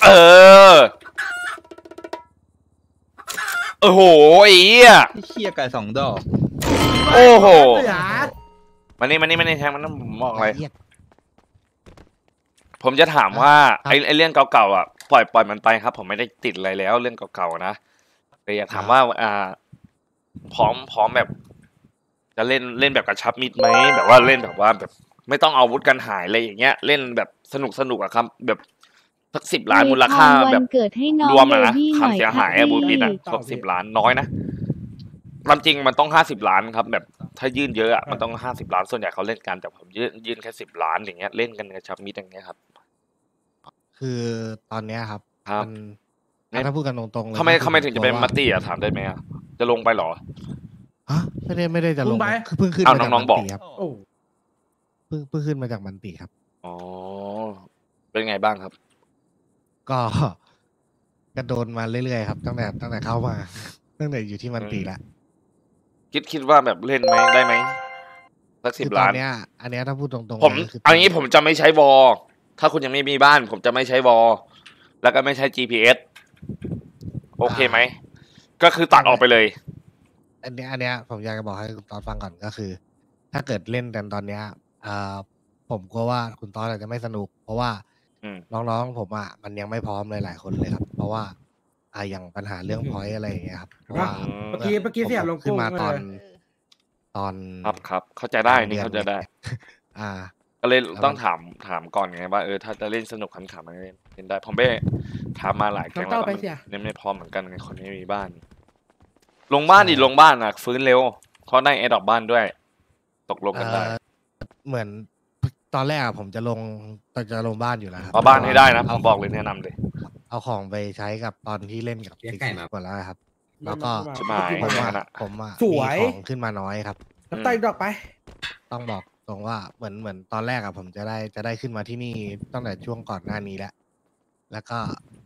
เออโอ้โหไอ้เหี้ยเคี้ยไก่2 ดอกโอ้โหมานี่แทงมันต้องบอกอะไรผมจะถามว่าไอ้เรื่องเก่าๆอ่ะปล่อยมันไปครับผมไม่ได้ติดอะไรแล้วเรื่องเก่าๆนะแต่อยากถามว่าพร้อมแบบจะเล่นแบบกระชับมิตรไหมแบบว่าเล่นแบบว่าแบบไม่ต้องเอาอาวุธกันหายอะไรอย่างเงี้ยเล่นแบบสนุกอะครับแบบสัก10 ล้านมูลค่าแบบรวมนะค่าเสียหายบูปินอ่ะ10 ล้านน้อยนะความจริงมันต้อง50 ล้านครับแบบถ้ายื่นเยอะอ่ะมันต้อง50 ล้านส่วนใหญ่เขาเล่นกันแต่ผมยื่นแค่10 ล้านอย่างเงี้ยเล่นกันกระชับมิตรอย่างเงี้ยครับคือตอนเนี้ยครับครับถ้าพูดกันตรงๆเลยทำไมถึงจะเป็นมติอ่ะถามได้ไหมอ่ะจะลงไปหรอฮะไม่ได้จะลงคือเพิ่งขึ้นมาจากมันติครับเพิ่งขึ้นมาจากมันติครับอ๋อเป็นไงบ้างครับก็กระโดนมาเรื่อยๆครับตั้งแต่เข้ามาตั้งแต่อยู่ที่มันติแล้วคิดว่าแบบเล่นไหมได้ไหมสัก10 ล้านอันเนี้ยถ้าพูดตรงๆผมเอางี้ผมจะไม่ใช้วอลถ้าคุณยังไม่มีบ้านผมจะไม่ใช้วอลแล้วก็ไม่ใช้ GPS โอเคไหมก็คือตัดออกไปเลยอันเนี้ยผมอยากจะบอกให้คุณตอนฟังก่อนก็คือถ้าเกิดเล่นกันตอนเนี้ยผมกลัวว่าคุณตอนอาจจะไม่สนุกเพราะว่าน้องๆผมมันยังไม่พร้อมเลยหลายคนเลยครับเพราะว่าอย่างปัญหาเรื่องพอยต์อะไรอย่างเงี้ยครับเพราะว่าเมื่อกี้เสียลงขึ้นมาตอนครับเข้าใจได้นี่เข้าใจได้ก็เลยต้องถามก่อนไงว่าถ้าจะเล่นสนุกขำๆมันเล่นได้ผมไปถามมาหลายครั้งแล้วมันไม่พร้อมเหมือนกันไงคนไม่มีบ้านลงบ้านฟื้นเร็วเขาได้แอร์ดรอปบ้านด้วยตกลงกันได้เหมือนตอนแรกผมจะลงบ้านอยู่แล้วครับเอาบ้านให้ได้นะผมบอกเลยแนะนำเลยเอาของไปใช้กับตอนที่เล่นกับติ๊กหมดแล้วครับแล้วก็ผมสวยของขึ้นมาน้อยครับไต่ดอกไปต้องบอกตรงว่าเหมือนตอนแรกผมจะได้ขึ้นมาที่นี่ตั้งแต่ช่วงก่อนหน้านี้แล้วก็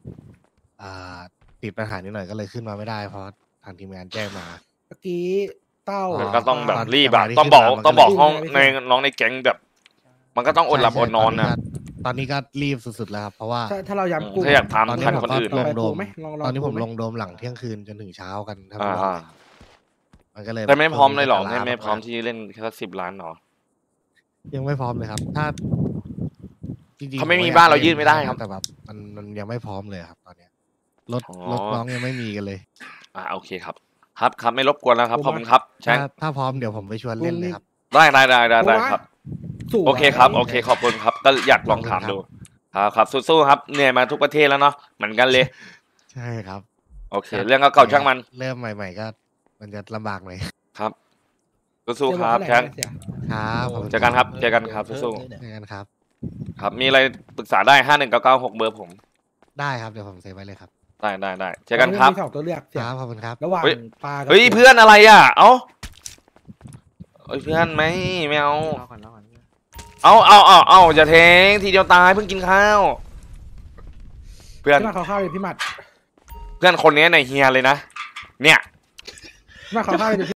ติดปัญหานิดหน่อยก็เลยขึ้นมาไม่ได้เพราะทางทีมงานแจ้งมาเมื่อกี้เต้าก็ต้องแบบรีบต้องบอกห้องในน้องในแก๊งแบบมันก็ต้องอดหลับอดนอนนะตอนนี้ก็รีบสุดๆแล้วครับเพราะว่าถ้าเราย้ำกูถ้าอยากทำทันคนอื่นลงโดมตอนนี้ผมลงโดมหลังเที่ยงคืนจนถึงเช้ากันทั้งวันมันก็เลยแต่ไม่พร้อมเลยหรอไม่พร้อมที่เล่นแค่10 ล้านหรอยังไม่พร้อมเลยครับถ้าจริงๆเขาไม่มีบ้านเรายื่นไม่ได้ครับแต่แบบมันยังไม่พร้อมเลยครับตอนนี้รถน้องยังไม่มีกันเลยโอเคครับไม่รบกวนแล้วครับขอบคุณครับถ้าพร้อมเดี๋ยวผมไปชวนเล่นเลยครับได้ครับโอเคครับโอเคขอบคุณครับก็อยากลองถามดูครับสู้ๆครับเหนื่อยมาทุกประเทศแล้วเนาะเหมือนกันเลยใช่ครับโอเคเรื่องเก่าช่างมันเริ่มใหม่ๆก็มันจะลำบากหน่อยครับสู้ๆครับแท็กครับเจอกันครับสู้ๆเจอกันครับครับมีอะไรปรึกษาได้5199 6เบอร์ผมได้ครับเดี๋ยวผมเซฟไว้เลยครับได้เจอกันครับมี2 ตัวเลือกครับขอบคุณครับระหว่างปลาเฮ้ยเพื่อนอะไรอ่ะเอ้าเพื่อนไม่เอาอย่าเทงทีเดียวตายเพิ่งกินข้าวเพื่อนพี่มัดข้าวเลยพี่มัดเพื่อนคนนี้ในเฮียเลยนะเนี่ยพี่มัดข้าวเลย